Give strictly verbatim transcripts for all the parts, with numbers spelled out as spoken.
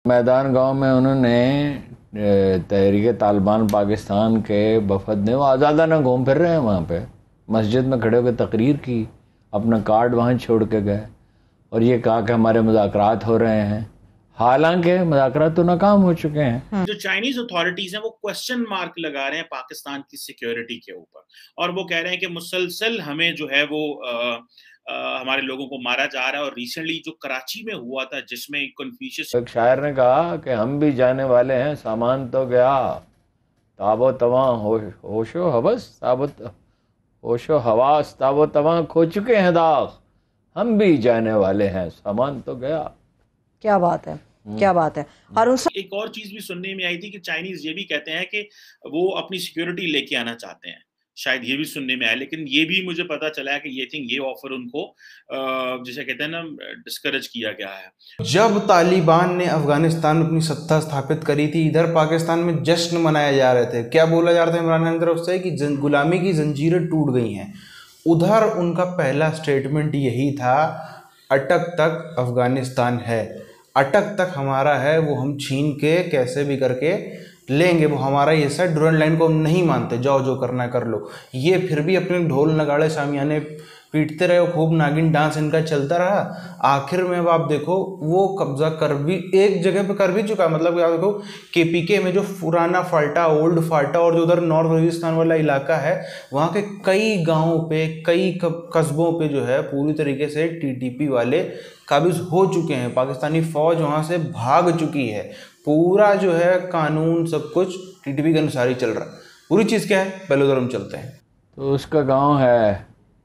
मैदान गांव में उन्होंने तहरीक तालिबान पाकिस्तान के वफद ने वो आज़ादाना घूम फिर रहे हैं वहाँ पे, मस्जिद में खड़े होकर तकरीर की, अपना कार्ड वहाँ छोड़ के गए और ये कहा कि हमारे मुज़ाकरात हो रहे हैं, हालांकि मुज़ाकरात तो नाकाम हो चुके हैं। जो चाइनीज अथॉरिटीज हैं वो क्वेश्चन मार्क लगा रहे हैं पाकिस्तान की सिक्योरिटी के ऊपर और वो कह रहे हैं कि मुसलसल हमें जो है वो आ, आ, हमारे लोगों को मारा जा रहा है। और रिसेंटली जो कराची में हुआ था जिसमें कन्फ्यूशियस एक शायर ने कहा कि हम भी जाने वाले हैं, सामान तो गया, ताबो तवा हो, होशो हवस ताबत होशो हवास ताबो तवा खो चुके हैं दाग, हम भी जाने वाले हैं, सामान तो गया। क्या बात है, क्या बात है। और उस एक और चीज भी सुनने में आई थी कि चाइनीज ये भी कहते हैं कि वो अपनी सिक्योरिटी लेके आना चाहते हैं, शायद ये भी सुनने में आया। लेकिन ये भी मुझे पता चला है कि ये थिंक ये ऑफर उनको जिसे कहते हैं ना डिस्करेज किया गया है। जब तालिबान ने अफगानिस्तान में अपनी सत्ता स्थापित करी थी, इधर पाकिस्तान में जश्न मनाए जा रहे थे। क्या बोला जा रहा था इमरान खान की तरफ से कि गुलामी की जंजीरें टूट गई हैं। उधर उनका पहला स्टेटमेंट यही था, अटक तक अफगानिस्तान है, अटक तक हमारा है, वो हम छीन के कैसे भी करके लेंगे, वो हमारा ये सर ड्यूरेंट लाइन को हम नहीं मानते, जाओ जो करना है कर लो। ये फिर भी अपने ढोल नगाड़े सामियाने पीटते रहे, खूब नागिन डांस इनका चलता रहा। आखिर में अब आप देखो वो कब्जा कर भी एक जगह पे कर भी चुका है। मतलब आप देखो केपीके में जो पुराना फाल्टा, ओल्ड फाल्टा और जो उधर नॉर्थ वजीरिस्तान वाला इलाका है, वहाँ के कई गाँवों पे, कई कस्बों पे जो है पूरी तरीके से टीटीपी वाले काबिज हो चुके हैं। पाकिस्तानी फौज वहाँ से भाग चुकी है। पूरा जो है कानून सब कुछ टीटीपी के अनुसार ही चल रहा है। पूरी चीज़ क्या है, पहले उधर हम चलते हैं। तो उसका गांव है,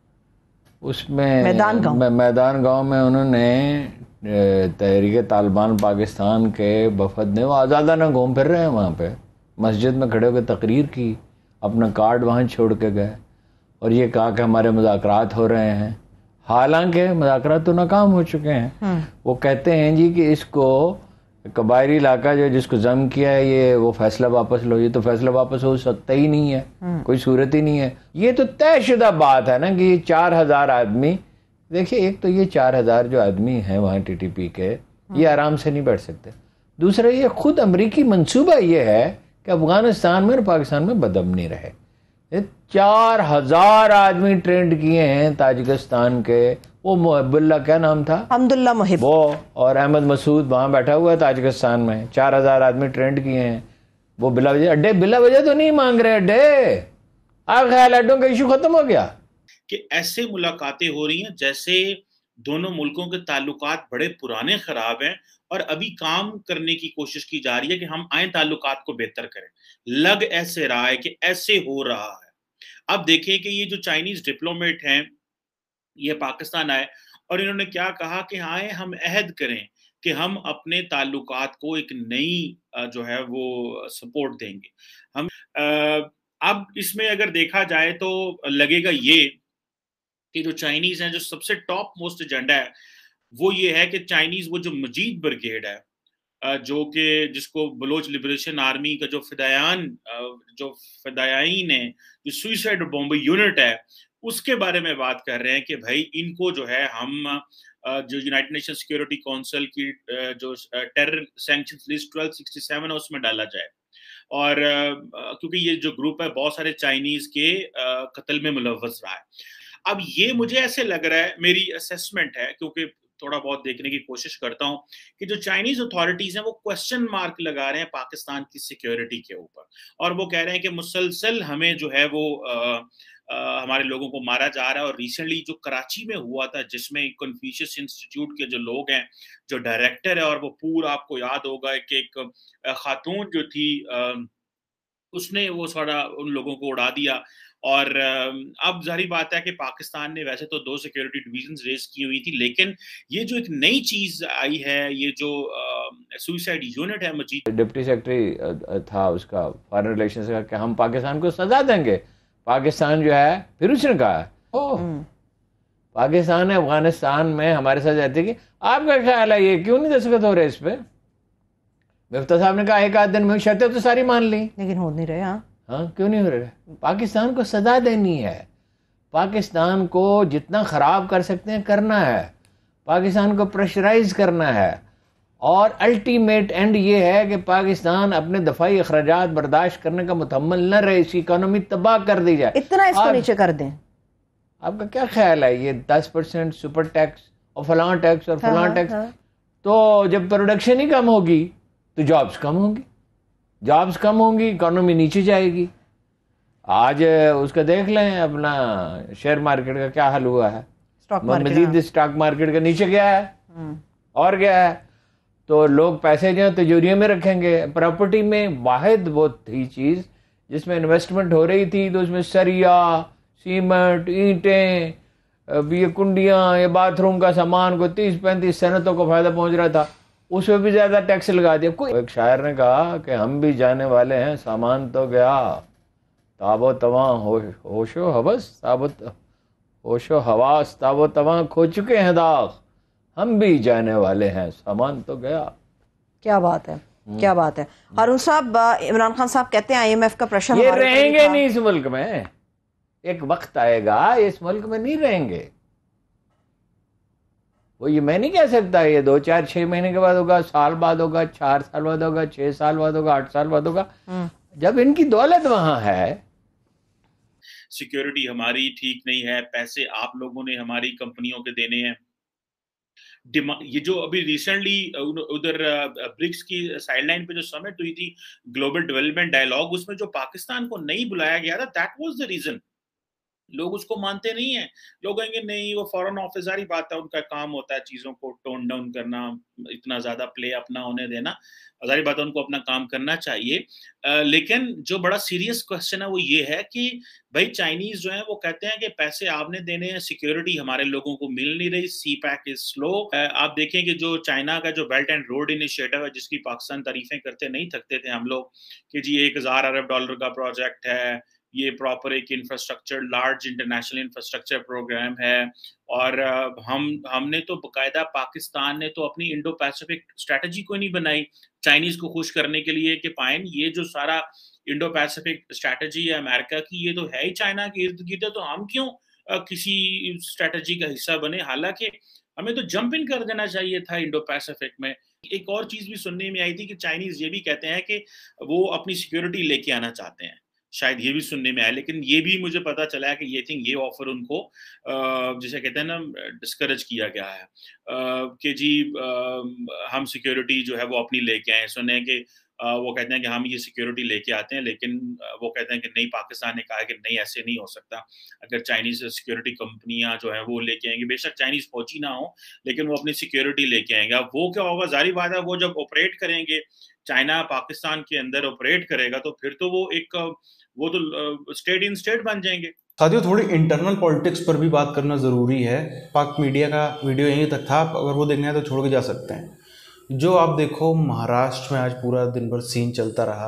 उसमें मैदान गांव मै, मैदान गांव में उन्होंने तहरीक तालिबान पाकिस्तान के वफद ने वो आज़ादाना घूम फिर रहे हैं वहाँ पे, मस्जिद में खड़े होकर तकरीर की, अपना कार्ड वहाँ छोड़ के गए और ये कहा कि हमारे मुज़ाकरात हो रहे हैं, हालांकि मुज़ाकरात तो नाकाम हो चुके हैं। वो कहते हैं जी कि इसको कबायरी इलाका जो जिसको जम किया है, ये वो फैसला वापस लो। ये तो फैसला वापस हो सकता ही नहीं है, कोई सूरत ही नहीं है। ये तो तयशुदा बात है ना कि चार हजार आदमी, देखिए एक तो ये चार हजार जो आदमी हैं वहाँ टीटीपी के, ये आराम से नहीं बैठ सकते। दूसरा ये खुद अमरीकी मंसूबा ये है कि अफगानिस्तान में और पाकिस्तान में बदअमनी रहे। चार हजार आदमी ट्रेंड किए हैं ताजिकिस्तान के, वो मुहब्बुल्ला क्या नाम था, अब्दुल्ला मुहिब, वो और अहमद मसूद वहाँ बैठा हुआ है ताजिकिस्तान में। चार हजार आदमी ट्रेंड किए हैं। वो बिला वजह अड्डे बिला वजह तो नहीं मांग रहे अड्डे। आप ख्याल अड्डों का इशू खत्म हो गया कि ऐसे मुलाकातें हो रही हैं जैसे दोनों मुल्कों के ताल्लुकात बड़े पुराने खराब हैं और अभी काम करने की कोशिश की जा रही है कि हम आए ताल्लुकात को बेहतर करें। लग ऐसे रहा है कि ऐसे हो रहा है। अब देखें कि ये जो चाइनीज डिप्लोमेट हैं ये पाकिस्तान आए और इन्होंने क्या कहा कि आए हम अहद करें कि हम अपने ताल्लुकात को एक नई जो है वो सपोर्ट देंगे। हम अब इसमें अगर देखा जाए तो लगेगा ये कि जो चाइनीज हैं, जो सबसे टॉप मोस्ट एजेंडा है वो ये है कि चाइनीज वो जो मजीद ब्रिगेड है जो कि जिसको बलोच लिबरेशन आर्मी का जो फिदायान जो फिदायाइन है, जो सुइसाइड बॉम्ब यूनिट है, उसके बारे में बात कर रहे हैं कि भाई इनको जो है हम जो यूनाइटेड नेशन सिक्योरिटी काउंसिल की जो terror sanctions list twelve sixty seven है उसमें डाला जाए। और क्योंकि ये जो ग्रुप है बहुत सारे चाइनीज के कत्ल में मुलव्वस रहा है। अब ये मुझे ऐसे लग रहा है, मेरी असेसमेंट है क्योंकि थोड़ा बहुत देखने की कोशिश करता हूं, कि जो चाइनीज अथॉरिटीज हैं वो क्वेश्चन मार्क लगा रहे हैं पाकिस्तान की सिक्योरिटी के ऊपर और वो कह रहे हैं कि मुसलसल हमें जो है वो आ, आ, हमारे लोगों को मारा जा रहा है। और रिसेंटली जो कराची में हुआ था जिसमें कन्फ्यूशियस इंस्टीट्यूट के जो लोग हैं, जो डायरेक्टर है, और वो पूरा आपको याद होगा कि एक खातून जो थी आ, उसने वो सारा उन लोगों को उड़ा दिया। और अब जाहिर बात है कि पाकिस्तान ने वैसे तो दो सिक्योरिटी डिवीजन रेज की हुई थी, लेकिन ये जो एक नई चीज आई है, ये जो सुसाइड यूनिट है मजीद, डिप्टी सेक्रेटरी था उसका फॉरेन रिलेशंस का, कि हम पाकिस्तान को सजा देंगे। पाकिस्तान जो है फिर उसने कहा ओ पाकिस्तान है अफगानिस्तान में हमारे साथ जाती कि आपका ख्याल है ये क्यों नहीं दस्तखत हो रहे इस पे। मुफ्ती साहब ने कहा एक आध दिन में शर्तें तो सारी मान ली, लेकिन हो नहीं रहे। हाँ हाँ क्यों नहीं हो रहे। पाकिस्तान को सजा देनी है, पाकिस्तान को जितना खराब कर सकते हैं करना है, पाकिस्तान को प्रेशराइज करना है और अल्टीमेट एंड ये है कि पाकिस्तान अपने दफाई अखराजात बर्दाश्त करने का मुतम्मल न रहे, इसकी इकोनॉमी तबाह कर दी जाए। इतना इसको नीचे कर दें। आपका क्या ख्याल है? ये दस परसेंट सुपर टैक्स और फलां टैक्स और फलां हाँ, टैक्स, हाँ। तो जब प्रोडक्शन ही कम होगी तो जॉब्स कम होंगी, जॉब्स कम होंगी, इकोनॉमी नीचे जाएगी। आज उसका देख लें अपना शेयर मार्केट का क्या हाल हुआ है, स्टॉक मार्केट, मजीद स्टॉक मार्केट का नीचे गया है और क्या है। तो लोग पैसे जो तिजोरियों में रखेंगे। प्रॉपर्टी में वाहिद वो थी चीज जिसमें इन्वेस्टमेंट हो रही थी, तो उसमें सरिया, सीमेंट, ईंटें, ये कुंडियां, ये बाथरूम का सामान को तीस पैंतीस सनतों को फायदा पहुंच रहा था, उसमें भी ज्यादा टैक्स लगा दिया। कोई एक शायर ने कहा कि हम भी जाने वाले हैं, सामान तो गया, ताबो तवा होशो हवस ताबत होशो हवास ताबो तवा खो चुके हैं दाग, हम भी जाने वाले हैं, सामान तो गया। क्या बात है, क्या बात है। हारून साहब, इमरान खान साहब कहते हैं आईएमएफ का प्रेशर ये रहेंगे नहीं इस मुल्क में, एक वक्त आएगा इस मुल्क में नहीं रहेंगे। वो ये मैं नहीं कह सकता ये दो चार छह महीने के बाद होगा, साल बाद होगा, चार साल बाद होगा, छह साल बाद होगा, आठ साल बाद होगा, जब इनकी दौलत वहां है। सिक्योरिटी हमारी ठीक नहीं है, पैसे आप लोगों ने हमारी कंपनियों के देने हैं। ये जो अभी रिसेंटली उधर ब्रिक्स की साइडलाइन पे जो समिट हुई थी, ग्लोबल डेवलपमेंट डायलॉग, उसमें जो पाकिस्तान को नहीं बुलाया गया था, दैट वाज द रीजन। लोग उसको मानते नहीं है, लोग कहेंगे नहीं वो फॉरेन ऑफिस सारी बात है, उनका काम होता है चीजों को टोन डाउन करना, इतना ज्यादा प्ले अपना होने देना, सारी बात है, उनको अपना काम करना चाहिए। आ, लेकिन जो बड़ा सीरियस क्वेश्चन है वो ये है कि भाई चाइनीज जो है वो कहते हैं कि पैसे आपने देने हैं, सिक्योरिटी हमारे लोगों को मिल नहीं रही, सी पैक इज स्लो। आप देखें कि जो चाइना का जो बेल्ट एंड रोड इनिशिएटिव है, जिसकी पाकिस्तान तारीफें करते नहीं थकते थे हम लोग कि जी एक हजार अरब डॉलर का प्रोजेक्ट है, ये प्रॉपर एक infrastructure, large international infrastructure programme है, और हम हमने तो बाकायदा पाकिस्तान ने तो अपनी इंडो पैसिफिक स्ट्रेटजी को नहीं बनाई चाइनीज को खुश करने के लिए कि पाइन ये जो सारा इंडो पैसिफिक स्ट्रेटजी है अमेरिका की, ये तो है ही चाइना के इर्द गिर्द, तो हम क्यों किसी स्ट्रेटजी का हिस्सा बने। हालांकि हमें तो जंप इन कर देना चाहिए था इंडो पैसिफिक में। एक और चीज भी सुनने में आई थी कि चाइनीज ये भी कहते हैं कि वो अपनी सिक्योरिटी लेके आना चाहते हैं, शायद ये भी सुनने में आया। लेकिन ये भी मुझे पता चला है कि ये थिंक ये ऑफर उनको जिसे कहते हैं ना डिस्करेज किया गया है कि जी हम सिक्योरिटी जो है वो अपनी लेके आए। सुने कि वो कहते हैं कि हम ये सिक्योरिटी लेके आते हैं, लेकिन वो कहते हैं कि नहीं, पाकिस्तान ने कहा है कि नहीं ऐसे नहीं हो सकता, अगर चाइनीज सिक्योरिटी कंपनियां जो है वो लेके आएंगी, बेशक चाइनीज फौजी ना हो लेकिन वो अपनी सिक्योरिटी लेके आएंगे। अब वो क्या होगा, जारी बात है वो जब ऑपरेट करेंगे, चाइना पाकिस्तान के अंदर ऑपरेट करेगा, तो फिर तो वो एक वो तो स्टेट इन स्टेट बन जाएंगे। साथियों, थोड़ी इंटरनल पॉलिटिक्स पर भी बात करना ज़रूरी है। पाक मीडिया का वीडियो यहीं तक था, अगर वो देखना है तो छोड़ के जा सकते हैं। जो आप देखो महाराष्ट्र में आज पूरा दिन भर सीन चलता रहा।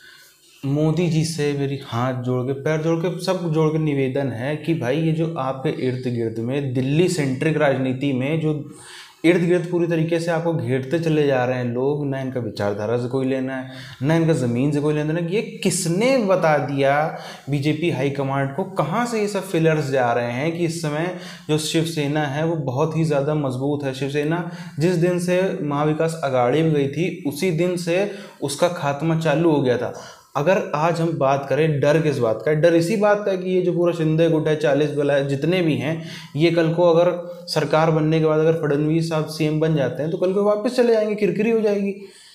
मोदी जी से मेरी हाथ जोड़ के, पैर जोड़ के, सब जोड़ के निवेदन है कि भाई ये जो आपके इर्द गिर्द में दिल्ली सेंट्रिक राजनीति में जो इर्द गिर्द पूरी तरीके से आपको घेरते चले जा रहे हैं लोग, ना इनका विचारधारा से कोई लेना है, ना इनका ज़मीन से कोई लेना है। ये किसने बता दिया बीजेपी हाईकमांड को, कहाँ से ये सब फिलर्स जा रहे हैं कि इस समय जो शिवसेना है वो बहुत ही ज़्यादा मजबूत है। शिवसेना जिस दिन से महाविकास अघाड़ी में गई थी उसी दिन से उसका खात्मा चालू हो गया था। अगर आज हम बात करें डर किस बात का है, डर इसी बात का है कि ये जो पूरा शिंदे गुट है, चालीस वाला जितने भी हैं, ये कल को अगर सरकार बनने के बाद अगर फडणवीस साहब सीएम बन जाते हैं तो कल को वापस चले जाएंगे, किरकिरी हो जाएगी।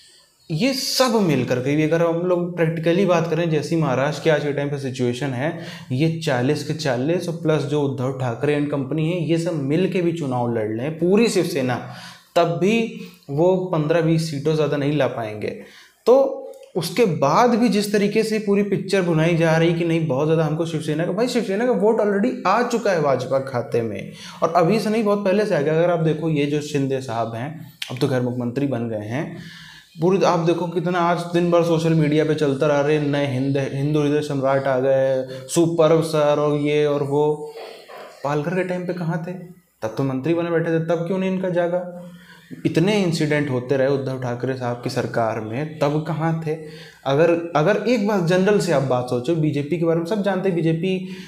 ये सब मिल करके भी अगर हम लोग प्रैक्टिकली बात करें, जैसी महाराष्ट्र की आज के टाइम पे सिचुएशन है, ये चालीस के चालीस और प्लस जो उद्धव ठाकरे एंड कंपनी है, ये सब मिल के भी चुनाव लड़ लें पूरी शिवसेना, तब भी वो पंद्रह बीस सीटों ज़्यादा नहीं ला पाएंगे। तो उसके बाद भी जिस तरीके से पूरी पिक्चर बुनाई जा रही कि नहीं बहुत ज़्यादा हमको शिवसेना का, भाई शिवसेना का वोट ऑलरेडी आ चुका है भाजपा खाते में, और अभी से नहीं बहुत पहले से आ गया। अगर आप देखो ये जो शिंदे साहब हैं, अब तो खैर मुख्यमंत्री बन गए हैं, पूरी आप देखो कितना आज दिन भर सोशल मीडिया पे चलता रहा, रहे नए हिंद हिंदू हृदय सम्राट आ गए, सुपर्व सर और ये और वो। पालकर के टाइम पे कहाँ थे? तब तो मंत्री बने बैठे थे, तब क्यों नहीं इनका जागा? इतने इंसिडेंट होते रहे उद्धव ठाकरे साहब की सरकार में, तब कहाँ थे? अगर अगर एक बात जनरल से आप बात सोचो बीजेपी के बारे में, सब जानते हैं बीजेपी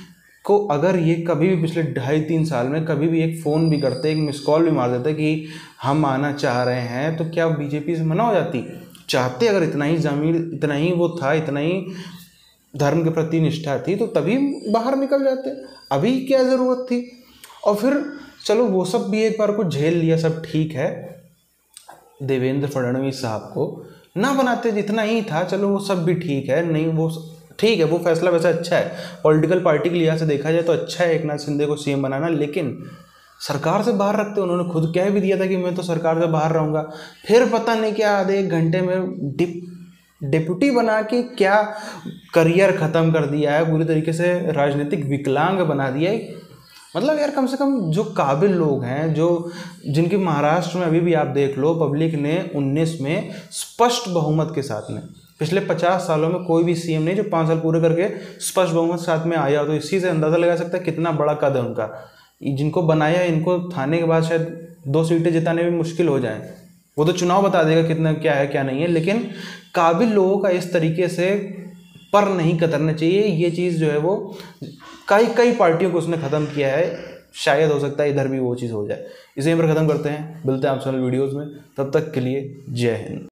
को अगर ये कभी भी पिछले ढाई तीन साल में कभी भी एक फ़ोन भी करते, एक मिस कॉल भी मार देते कि हम आना चाह रहे हैं, तो क्या बीजेपी से मना हो जाती? चाहते अगर इतना ही ज़मीर, इतना ही वो था, इतना ही धर्म के प्रति निष्ठा थी, तो तभी बाहर निकल जाते। अभी क्या ज़रूरत थी? और फिर चलो वो सब भी एक बार को झेल लिया, सब ठीक है, देवेंद्र फडणवीस साहब को ना बनाते, जितना ही था चलो वो सब भी ठीक है। नहीं वो ठीक है, वो फैसला वैसे अच्छा है, पॉलिटिकल पार्टी के लिहाज से देखा जाए तो अच्छा है एक नाथ शिंदे को सीएम बनाना, लेकिन सरकार से बाहर रखते। उन्होंने खुद कह भी दिया था कि मैं तो सरकार से बाहर रहूँगा, फिर पता नहीं क्या आधे एक घंटे में डिप डिप्यूटी बना के क्या करियर ख़त्म कर दिया है, पूरी तरीके से राजनीतिक विकलांग बना दिया है। मतलब यार कम से कम जो काबिल लोग हैं, जो जिनके महाराष्ट्र में अभी भी आप देख लो, पब्लिक ने उन्नीस में स्पष्ट बहुमत के साथ में, पिछले पचास सालों में कोई भी सीएम नहीं जो पाँच साल पूरे करके स्पष्ट बहुमत के साथ में आया, तो इसी से अंदाज़ा लगा सकता है कितना बड़ा कद है उनका। जिनको बनाया इनको थाने के बाद शायद दो सीटें जिताने में मुश्किल हो जाए, वो तो चुनाव बता देगा कितना क्या है क्या नहीं है, लेकिन काबिल लोगों का इस तरीके से पर नहीं कतरना चाहिए। ये चीज़ जो है वो कई कई पार्टियों को उसने ख़त्म किया है, शायद हो सकता है इधर भी वो चीज़ हो जाए। इसे यहाँ पर ख़त्म करते हैं, मिलते हैं आप वीडियोज़ में, तब तक के लिए जय हिंद।